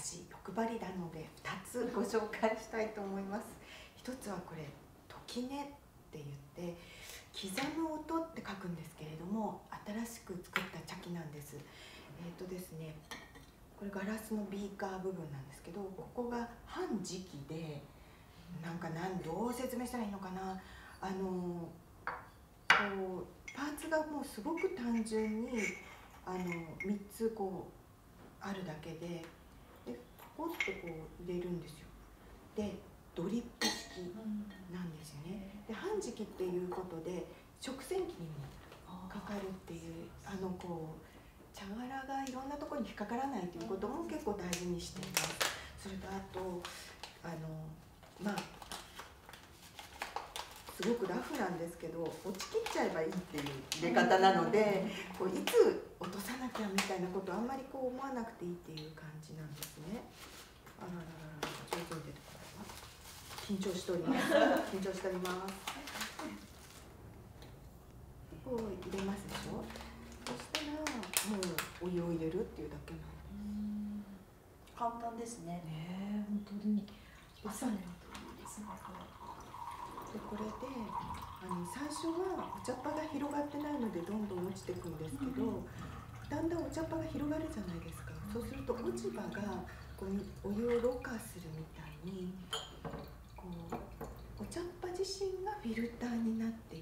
私欲張りなので2つご紹介したいと思います。一つはこれ時音って言って刻む音って書くんですけれども、新しく作った茶器なんです。ですね、これガラスのビーカー部分なんですけど、ここが半磁器で、どう説明したらいいのかな、こうパーツがもうすごく単純に3つこうあるだけで、ポコッとこう入れるんですよ。でドリップ式なんですよね。で半磁器っていうことで食洗機にもかかるっていう、こう茶殻がいろんなところに引っかからないということも結構大事にしています。それとあとすごくラフなんですけど、落ちきっちゃえばいいっていう入れ方なので、こういつ落とさなきゃみたいなことあんまりこう思わなくていいっていう感じなんですね。あらららら、上手に出てこられます。緊張しております。緊張しております。こう入れますでしょ。そしたらもうお湯を入れるっていうだけなんです。 簡単ですね。 本当に朝ね。 でこれで最初はお茶っ葉が広がってないのでどんどん落ちていくんですけど、だんだんお茶っ葉が広がるじゃないですか。そうすると落ち葉がこうお湯をろ過するみたいに、こうお茶っ葉自身がフィルターになっていって、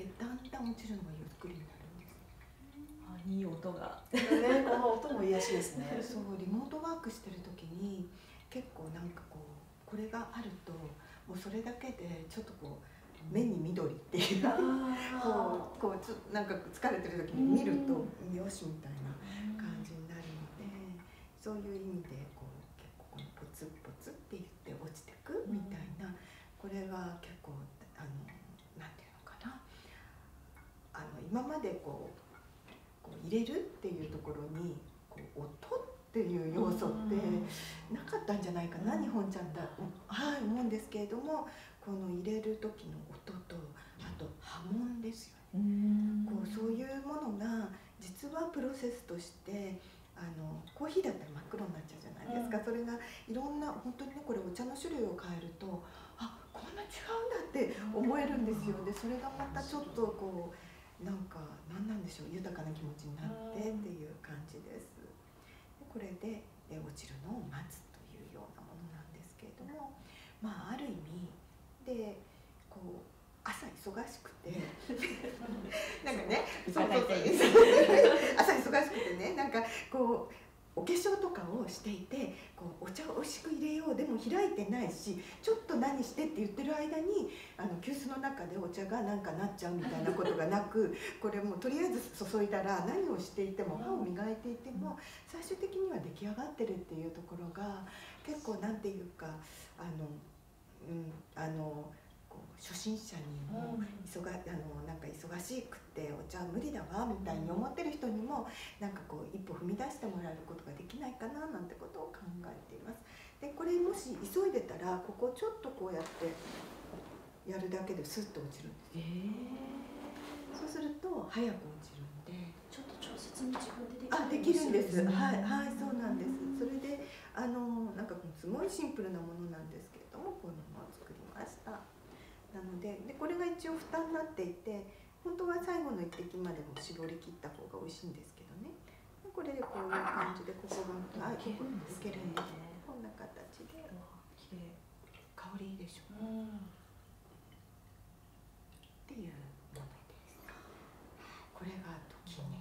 だんだん落ちるのがゆっくりになるんです。 いい音がこの音も癒しですね。 そうリモートワークしてる時に結構これがあるともうそれだけでちょっとこう目に緑っていうこう疲れてる時に見るとよしみたいな感じになるので、そういう意味でこう結構このポツポツって言って落ちてくみたいな、これが結構なんていうのかな、今までこう入れるっていうところにこう音っていう要素ってなかったんじゃないかな、日本茶って思うんですけれども、この入れる時の音とあと波紋ですよね。こうそういうものが実はプロセスとしてコーヒーだったら真っ黒になっちゃうじゃないですか。それがいろんな本当にね、これお茶の種類を変えるとこんな違うんだって思えるんですよ。でそれがまたちょっとこう何なんでしょう、豊かな気持ちになってっていう感じです。でこれで落ちるのを待つというようなものなんですけれども、ある意味でこう朝忙しくてなんかね、朝忙しくてね、こうお化粧とかをしていて、こうお茶を美味しく入れよう、でも開いてないし、ちょっと何してって言ってる間に急須の中でお茶がなっちゃうみたいなことがなく、これもうとりあえず注いだら何をしていても歯を磨いていても最終的には出来上がってるっていうところが結構なんていうか初心者にも忙しくてお茶無理だわみたいに思ってる人にもこう一歩踏み出してもらえることができないかななんてことを考えています。でこれもし急いでたらここちょっとこうやってやるだけでスッと落ちるんです。そうすると早く落ちるんで、 ちょっと調節も自分でできるんです。はいそうなんです。それですごいシンプルなものなんですけれども、こういうのを作りました。なのでこれが一応蓋になっていて、本当は最後の一滴までも絞り切った方が美味しいんですけどね。これでこういう感じでここがいけるんですね。こんな形できれい、香りいいでしょう、っていうものです。これが時音。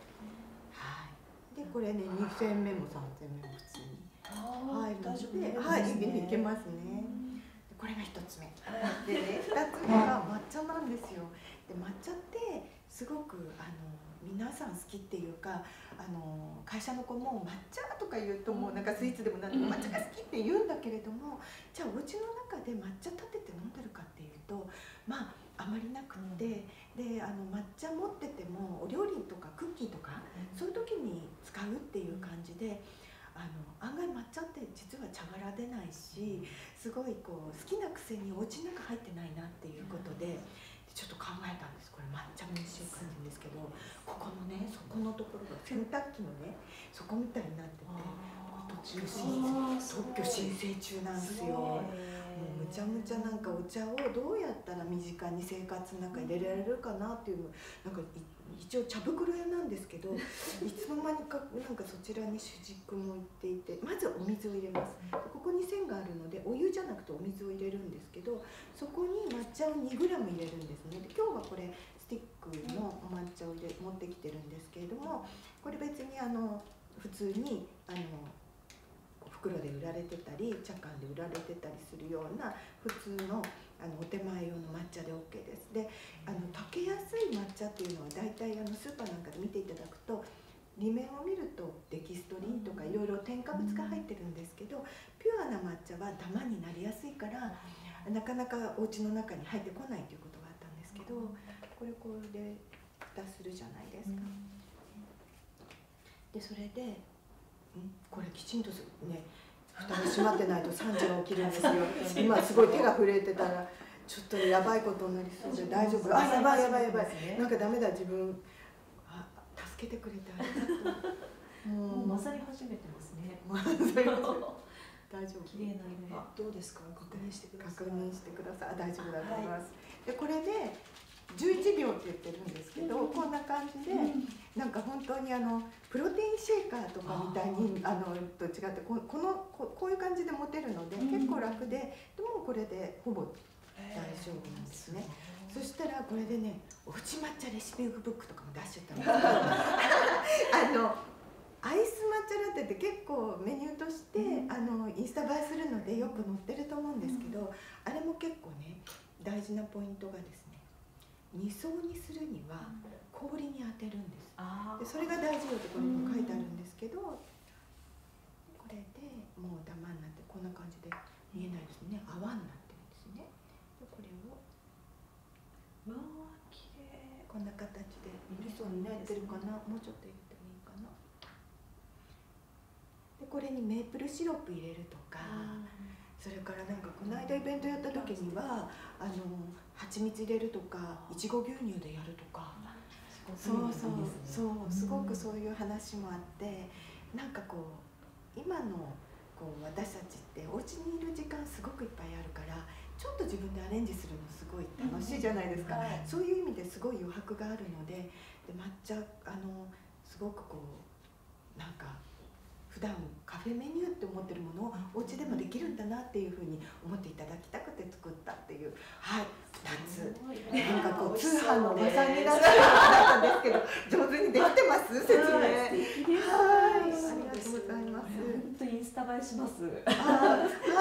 でこれね、2煎目も3煎目も普通に入るので、いけますね。これが1つ目でね、2つ目が抹茶なんですよ。で抹茶ってすごく皆さん好きっていうか、会社の子も抹茶とか言うともうスイーツでも何でも抹茶が好きって言うんだけれども、じゃあお家の中で抹茶立てて飲んでるかっていうとあまりなくって、で抹茶持っててもお料理とかクッキーとかそういう時に使うっていう感じで、案外抹茶って実は茶殻出ないし、すごいこう好きなくせにお家の中入ってないなっていうことで、ちょっと考えたんです。これ抹茶ミルクシェイクって言うんですけど、ここのね、そこのところが洗濯機のね底みたいになってて、と特許申請中なんですよ。もうむちゃむちゃなんかお茶をどうやったら身近に生活の中に入れられるかなっていうの、なんか一応茶袋屋なんですけど、いつの間にかなんかそちらに主軸も行っていて、まずお水を入れます。ここに線があるのでお湯じゃなくてお水を入れるんですけど、そこに抹茶を 2g 入れるんですね。で今日はこれスティックの抹茶を持ってきてるんですけれども、これ別に普通に袋で売られてたり茶館で売られてたりするような普通のお手前用の抹茶で OK です。で溶けやすい抹茶っていうのは大体スーパーなんかで見ていただくと裏面を見るとデキストリンとかいろいろ添加物が入ってるんですけど、ピュアな抹茶はダマになりやすいからなかなかお家の中に入ってこないということがあったんですけど、これで蓋するじゃないですか。でそれでこれきちんとね蓋が閉まってないと惨事が起きるんですよ。今すごい手が震えてたらちょっとやばいことになりそうで大丈夫。あ、やばいやばいやばい、なんかダメだ自分。助けてくれてありがとう。 もう混ざり始めてますね。 大丈夫。 綺麗な色。 どうですか？確認してください。 確認してください。大丈夫だと思います。でこれで11秒って言ってるんですけど、こんな感じでなんか本当にプロテインシェイカーとかみたいにと違ってこういう感じで持てるので結構楽で、でもこれでほぼ大丈夫なんですね。そしたらこれでね、おうち抹茶レシピブックとかも出しちゃったんですけどアイス抹茶ラテって結構メニューとしてインスタ映えするのでよく載ってると思うんですけど、あれも結構ね大事なポイントがですね、2層にするには氷に当てるんです。でそれが大事よってこれにも書いてあるんですけど、これでもうダマになってこんな感じで見えないですね、泡になってるんですね。でこれをわあ、綺麗。 こんな形で2層になってるかな、もうちょっと入れてもいいかな。でこれにメープルシロップ入れるとか、それからなんかこの間イベントやった時には蜂蜜入れるとか、いちご牛乳でやるとか、そうすごくそういう話もあって、なんかこう今の私たちってお家にいる時間すごくいっぱいあるから、ちょっと自分でアレンジするのすごい楽しいじゃないですか。そういう意味ですごい余白があるので、抹茶すごくなんか普段カフェメニューって思ってるものをお家でもできるんだなっていうふうに思っていただきたくて作ったっていう、はい、2つなんか通販のおばさんになっちゃったんですけど、上手にできてます説明。はい、ありがとうございます。 本当にインスタ映えします。 はい、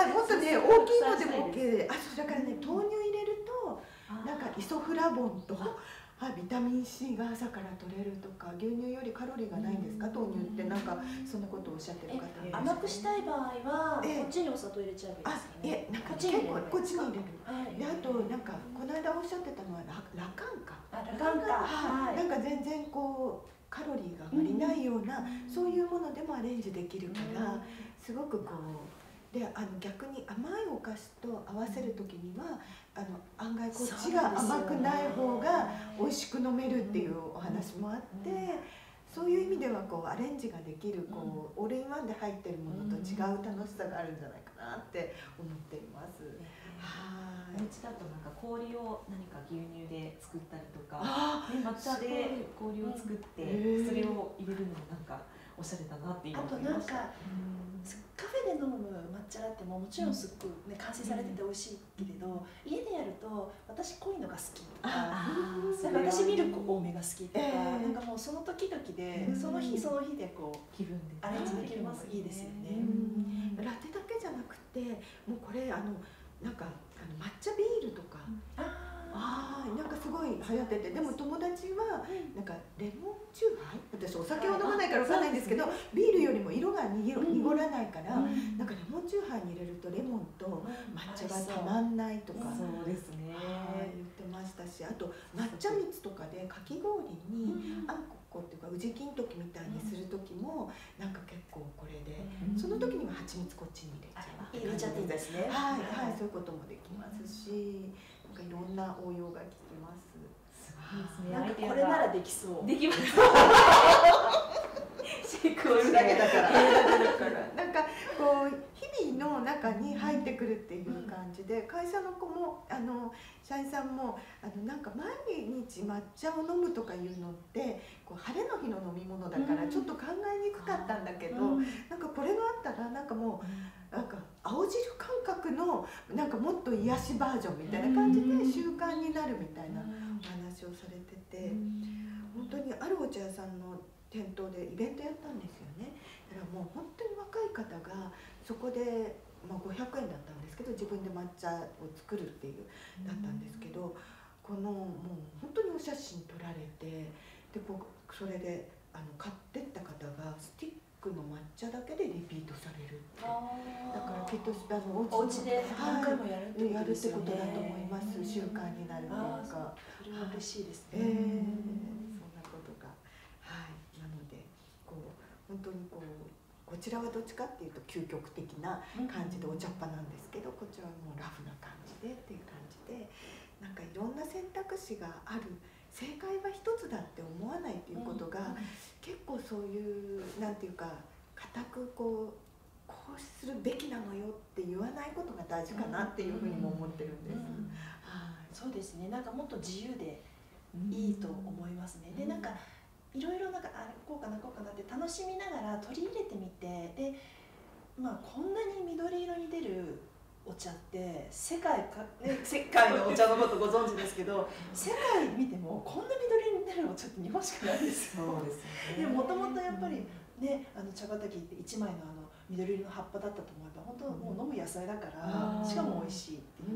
もっとね大きいのでも OK で、それからね豆乳入れるとなんかイソフラボンとビタミン C が朝から取れるとか、牛乳よりカロリーがないんですか豆乳って、なんかそんなことをおっしゃってる方いらっしゃる。 甘くしたい場合はこっちにお砂糖入れちゃえばいいですかね。 なんか結構こっちに入れる。であとなんかこの間おっしゃってたのはラカンか。 ラカンか。 なんか全然カロリーがあまりないような、そういうものでもアレンジできるから、すごくで逆に甘いお菓子と合わせる時には案外こっちが甘くない方が美味しく飲めるっていうお話もあって、そういう意味ではアレンジができるオールインワンで入ってるものと違う楽しさがあるんじゃないかなって思っています。 お家だとなんか氷を何か牛乳で作ったりとか、抹茶で氷を作ってそれを入れるのもなんかおしゃれだなって今思いました。 あとなんかカフェで飲む抹茶ラテももちろんすっごくね完成されてて美味しいけれど、家でやると私濃いのが好きとか、私ミルク多めが好きとか、なんかもうその時々でその日その日で気分でアレンジできるのもいいですよね。 ラテだけじゃなくてもうこれなんか抹茶ビールとかなんかすごい流行ってて、でも友達はなんかレモンチューハイ、私お酒を飲まないから分かんないんですけど、ビールよりも色が濁らないから、なんかレモンチューハイに入れるとレモンと抹茶がたまんないとかそうですね言ってましたし、あと抹茶蜜とかでかき氷にあんこっていうか宇治金時みたいにする時もなんか結構これで、その時には蜂蜜こっちに入れちゃう、 入れちゃっていいですね。 はい、そういうこともできますし、なんかいろんな応用が効きます。 すごいですね。 なんかこれならできそう。 できます。シェイクをだけだから。なんかこう日々の中に入ってくるっていう感じで、会社の子も社員さんもなんか毎日抹茶を飲むとかいうのってこう晴れの日の飲み物だからちょっと考えにくかったんだけど、なんかこれがあったらなんかもうなんか青汁感覚のなんかもっと癒しバージョンみたいな感じで習慣になるみたいなお話をされてて、本当にあるお茶屋さんの店頭でイベントやったんですよね。だからもう本当に若い方がそこで、500円だったんですけど自分で抹茶を作るっていうだったんですけど、このもう本当にお写真撮られて、でそれで買ってった方がスティックの抹茶だけでリピートされるって、だからきっとお家で何回もやるってことだと思います。 習慣になるというか、 それは嬉しいですそね。 んなことが、なので本当にこちらはどっちかっていうと究極的な感じでお茶っ葉なんですけど、こちらはもうラフな感じでっていう感じで、なんかいろんな選択肢がある、正解は一つだって思わないっていうことが、結構そういうなんていうか固くこうするべきなのよって言わないことが大事かなっていうふうにも思ってるんです。 そうですね。なんかもっと自由でいいと思いますね。でなんかいろいろなんかこうかなこうかなって楽しみながら取り入れてみて、でこんなに緑色に出るお茶って世界のお茶のことご存知ですけど、世界見てもこんな緑に出るお茶って日本しかないですよ。 そうですね。 でもともとやっぱりね、茶畑って1枚の緑色の葉っぱだったと思えば本当もう飲む野菜だから、しかも美味しいっていう。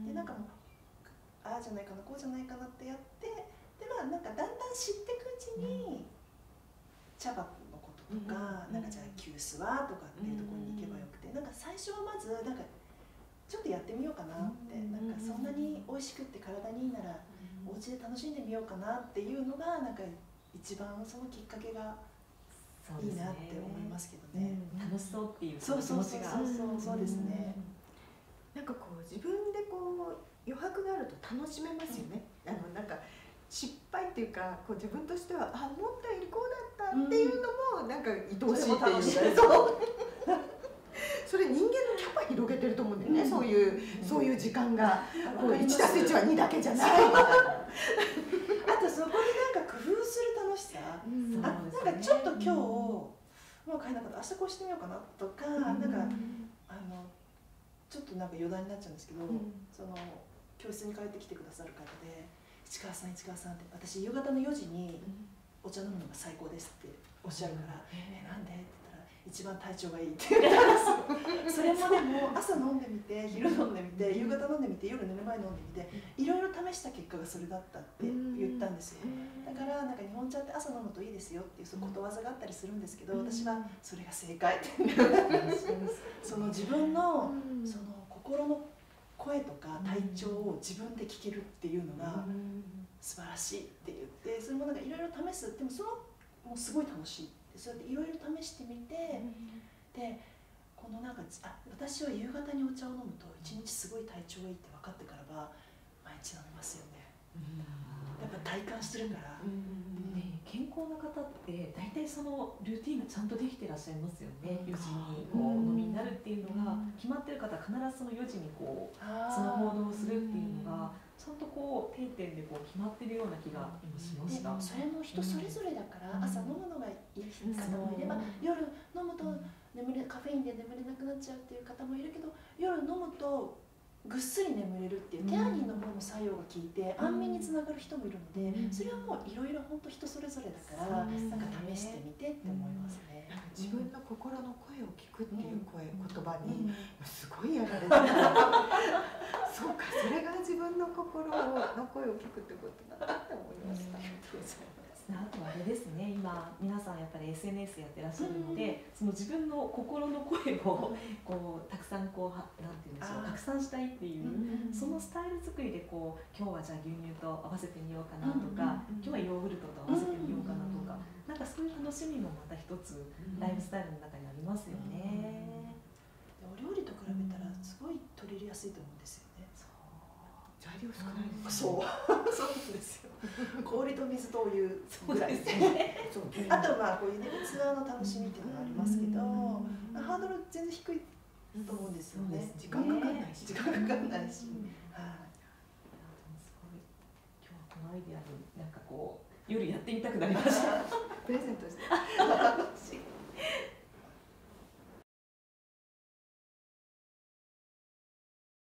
でなんかもうああじゃないかなこうじゃないかなってやって、でなんかだんだん知っていくうちに茶葉のこととか、なんかじゃあ急須はとかっていうところに行けばよくて、なんか最初はまずなんかちょっとやってみようかなって、なんかそんなに美味しくって体にいいならお家で楽しんでみようかなっていうのがなんか一番そのきっかけがいいなって思いますけどね。 楽しそうっていう気そう持ちが。 そうですね。 なんか自分で余白があると楽しめますよね。なんか失敗っていうか自分としては思ったよりこうだったっていうのもなんか愛おしいっていうか、それ人間のキャパ広げてると思うんだよね。そういう時間が1+1は2だけじゃない。あとそこでなんか工夫する楽しさ、なんかちょっと今日もう買えなかった、明日こうしてみようかなとか、なんかちょっとなんか余談になっちゃうんですけど、その教室に帰ってきてくださる方で「市川さんって私夕方の4時にお茶飲むのが最高です」っておっしゃるから「なんで?」って言ったら「一番体調がいい」って言ったんですよ。それもでも朝飲んでみて、昼飲んでみて、夕方飲んでみて、夜寝る前飲んでみて、いろいろ試した結果がそれだったって言ったんですよ。だからなんか日本茶って朝飲むといいですよっていうことわざがあったりするんですけど、私はそれが正解ってその自分のその心の声とか体調を自分で聞けるっていうのが素晴らしいって言って、それもなんかいろいろ試す。でももうすごい楽しい。そうやっていろいろ試してみて、でこのなんか私は夕方にお茶を飲むと一日すごい体調がいいって分かってからは毎日飲みますよね。やっぱ体感してるから。 健康な方って大体そのルーティンがちゃんとできてらっしゃいますよね。4時にお飲みになるっていうのが決まってる方は必ずその4時にその行動をするっていうのがちゃんと定点で決まってるような気が今しました。 それも人それぞれだから、朝飲むのがいい方もいれば、夜飲むとカフェインで眠れなくなっちゃうっていう方もいるけど、夜飲むとぐっすり眠れるっていうテアニンの方の作用が効いて安眠につながる人もいるので、それはもういろいろ本当人それぞれだから、なんか試してみてって思いますね。 自分の心の声を聞くっていう言葉にすごいやられてそうか、それが自分の心の声を聞くってことだなって思いました。 あとはあれですね、今皆さんやっぱり SNS やってらっしゃるので、その自分の心の声をたくさんなんていうんでしょう、拡散したいっていう、そのスタイル作りで今日はじゃあ牛乳と合わせてみようかなとか、今日はヨーグルトと合わせてみようかなとか、なんかそういう楽しみもまた一つライフスタイルの中にありますよね。 お料理と比べたらすごい取り入れやすいと思うんですよね。 材料少ないです。 そうなんですよ。氷と水とお湯ぐらいですね。あとこういうね、器の楽しみっていうのがありますけど、ハハードル全然低いと思うんですよね。 時間かかんないし、 時間かかんないし、はい。 すごい。今日はこのアイデアでなんかこう夜やってみたくなりました。 プレゼントして。